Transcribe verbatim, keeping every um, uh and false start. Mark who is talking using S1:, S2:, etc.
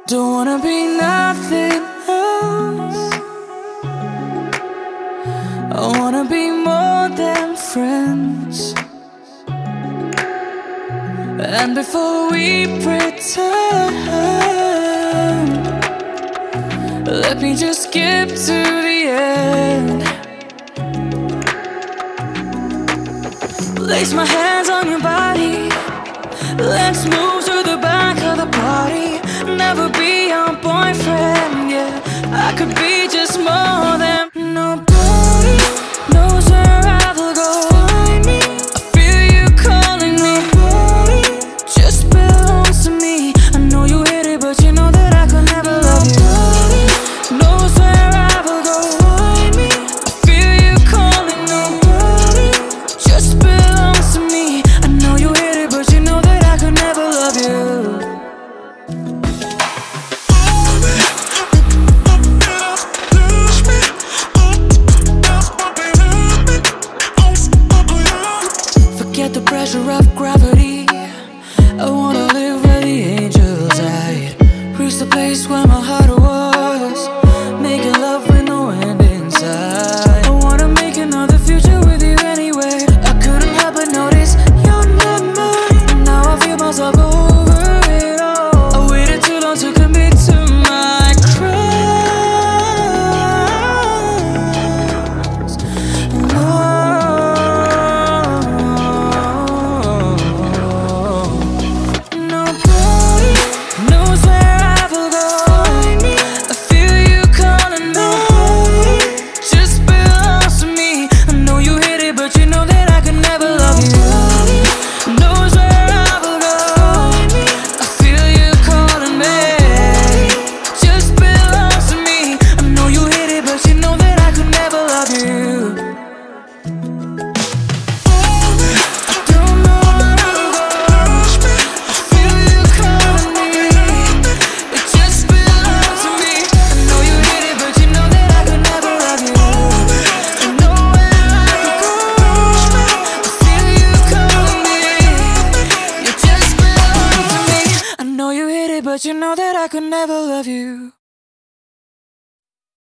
S1: Don't wanna be nothing else. I wanna be more than friends. And before we pretend, let me just skip to the end. Place my hands on your body. Let's move to the back of the party. Never be your boyfriend, yeah. I could be just more than. Nobody knows where I will go. Find me. I feel you calling me. Nobody just belongs to me. I know you hate it, but you know that I could never love you. Nobody knows where I will go. Find me. I feel you calling me. Nobody just belongs to me. I know you hate it, but you know that I could never love you. The pressure of gravity. I wanna live where the angels hide. Reach the place where my heart was, making love with no end inside. I wanna make another future with you anyway. I couldn't help but notice you're not mine. Now I feel myself go over it all. I waited too long to commit to my crimes. No. But you know that I could never love you.